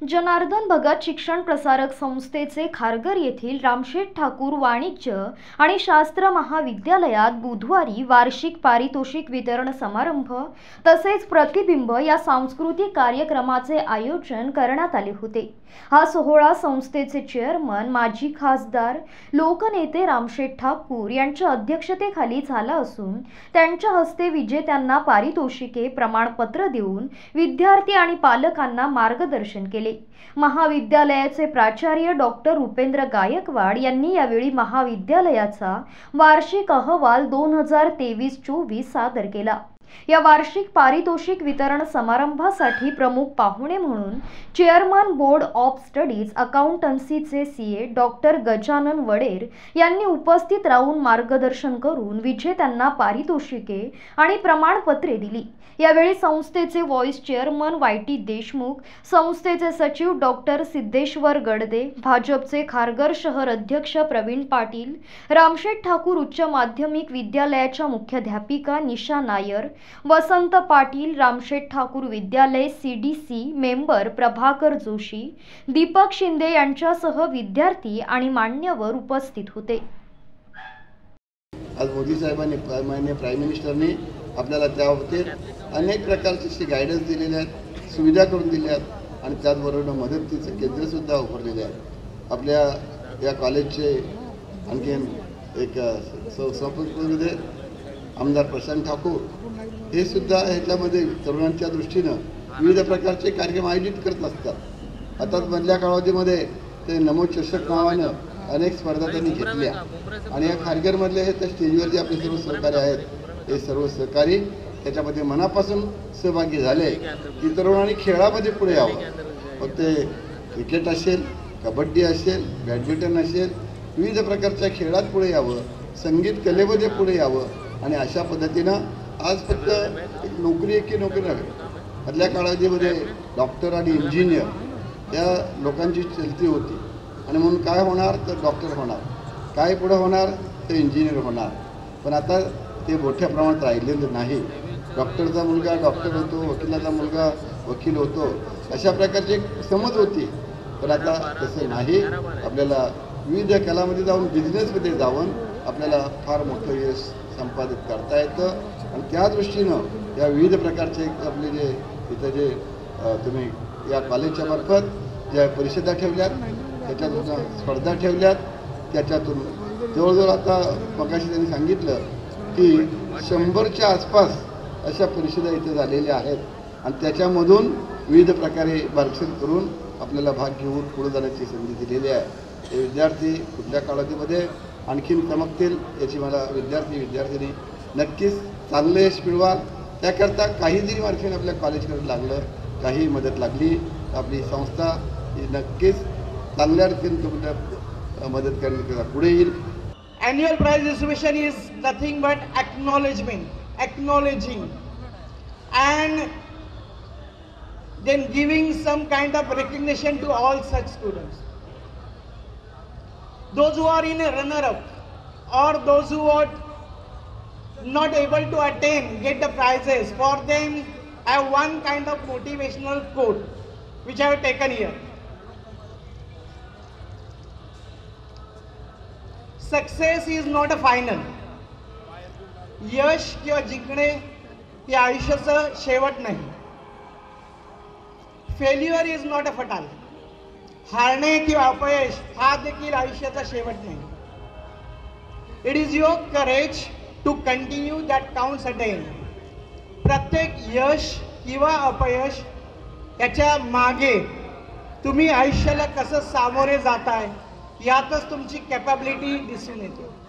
जनार्दन भगत शिक्षण प्रसारक संस्थेचे खारघर येथील रामशेठ ठाकूर वाणिज्य आणि शास्त्र महाविद्यालयात बुधवारी वार्षिक पारितोषिक वितरण समारंभ तसेच प्रतिबिंब या सांस्कृतिक कार्यक्रमाचे आयोजन करण्यात आले होते। हा सोहळा संस्थेचे चेअरमन माजी खासदार लोकनेते रामशेठ ठाकूर यांच्या अध्यक्षतेखाली झाला असून त्यांच्या हस्ते विजेत्यांना पारितोषिके प्रमाणपत्र देऊन विद्यार्थी आणि पालकांना मार्गदर्शन केले। महाविद्यालयाचे प्राचार्य डॉक्टर उपेंद्र गायकवाड यांनी यावेळी महाविद्यालयाचा वार्षिक अहवाल 2023-24 सादर केला। या वार्षिक पारितोषिक वितरण समारंभासाठी प्रमुख पाहुणे म्हणून चेअरमन बोर्ड ऑफ स्टडीज अकाउंटन्सीचे सीए डॉक्टर गजानन वडेर यांनी उपस्थित राहून मार्गदर्शन करून विजेत्यांना पारितोषिके आणि प्रमाणपत्रे दिली। यावेळी संस्थेचे व्हाईस चेअरमन वाय.टी. देशमुख, संस्थेचे सचिव डॉक्टर सिद्धेश्वर गडदे, भाजपचे खारघर शहर अध्यक्ष प्रवीण पाटील, रामशेठ ठाकूर उच्च माध्यमिक विद्यालयाच्या मुख्याध्यापिका निशा नायर, वसंत पाटील, रामशेठ ठाकूर विद्यालय सीडीसी मेंबर प्रभाकर जोशी, दीपक शिंदे यांच्यासह विद्यार्थी आणि मान्यवर उपस्थित होते। आज मोदी साहेबांनी माननीय प्राईम मिनिस्टरनी आपल्याला त्या बाबतीत अनेक प्रकारची गायडन्स दिलेले आहेत, सुविधा करून दिल्या आहेत आणि त्याचबरोबर मदतीचं केंद्रसुद्धा उभारलेले आहे। आपल्या या कॉलेजचे आणखीन एक संस्थेमध्ये आमदार प्रशांत ठाकूर हे सुद्धा ह्याच्यामध्ये तरुणांच्या दृष्टीनं विविध प्रकारचे कार्यक्रम आयोजित करत असतात। आता मधल्या कालावधीमध्ये ते नमो चषक नावानं अनेक स्पर्धा त्यांनी घेतल्या आणि या खारघरमधले हे त्या स्टेजवरती आपले सर्व सहकारी आहेत, हे सर्व सहकारी त्याच्यामध्ये मनापासून सहभागी झाले की तरुणांनी खेळामध्ये पुढे यावं। मग ते क्रिकेट असेल, कबड्डी असेल, बॅडमिंटन असेल, विविध प्रकारच्या खेळात पुढे यावं, संगीत कलेमध्ये पुढे यावं आणि अशा पद्धतीनं आज फक्त एक नोकरी की नोकरी नव्हे, मधल्या काळामध्ये डॉक्टर आणि इंजिनियर या लोकांची चलती होती आणि म्हणून काय होणार तर डॉक्टर होणार, काय पुढे होणार तर इंजिनियर होणार। पण आता ते मोठ्या प्रमाणात राहिलेलं नाही। डॉक्टरचा मुलगा डॉक्टर होतो, वकिलाचा मुलगा वकील होतो, अशा प्रकारची एक समज होती। पण आता तसं नाही। आपल्याला विविध कलामध्ये जाऊन बिझनेसमध्ये जाऊन आपल्याला फार मोठं यश संपादित करता येतं आणि त्या दृष्टीनं या विविध प्रकारचे आपले जे इथं जे तुम्ही या कॉलेजच्या मार्फत ज्या परिषदा ठेवल्यात, त्याच्यातून स्पर्धा ठेवल्यात, त्याच्यातून जवळजवळ आता मगाशी त्यांनी सांगितलं की 100च्या आसपास अशा परिषदा इथे झालेल्या आहेत आणि त्याच्यामधून विविध प्रकारे मार्गदर्शन करून आपल्याला भाग घेऊन पुढे जाण्याची संधी दिलेली आहे। हे विद्यार्थी पुढल्या कालावधीमध्ये आणखीन चमकतील याची मला विद्यार्थी नक्कीच चांगलं यश मिळवा। त्याकरता काही जरी मार्फेने आपल्या कॉलेजकडे लागलं, काही मदत लागली, आपली संस्था ही नक्कीच चांगल्या रीतीने तुम्हाला मदत करण्याकरता पुढे येईल। Annual prize distribution is nothing but acknowledging and then giving some kind of recognition to all such students. Those who are in a runner-up or those who are not able to attain, get the prizes, for them I have one kind of motivational quote which I have taken here. Success is not a final. यश किंवा जिंकणे हे आयुष्याचं शेवट नाही. Failure is not a fatal. हारणे किंवा अपयश हा देखील आयुष्याचा शेवट नाही. It is your courage to continue that counts attain. प्रत्येक यश किंवा अपयश याच्या मागे तुम्ही आयुष्याला कसं सामोरे जाताय यातच तुमची कॅपॅबिलिटी दिसून येते.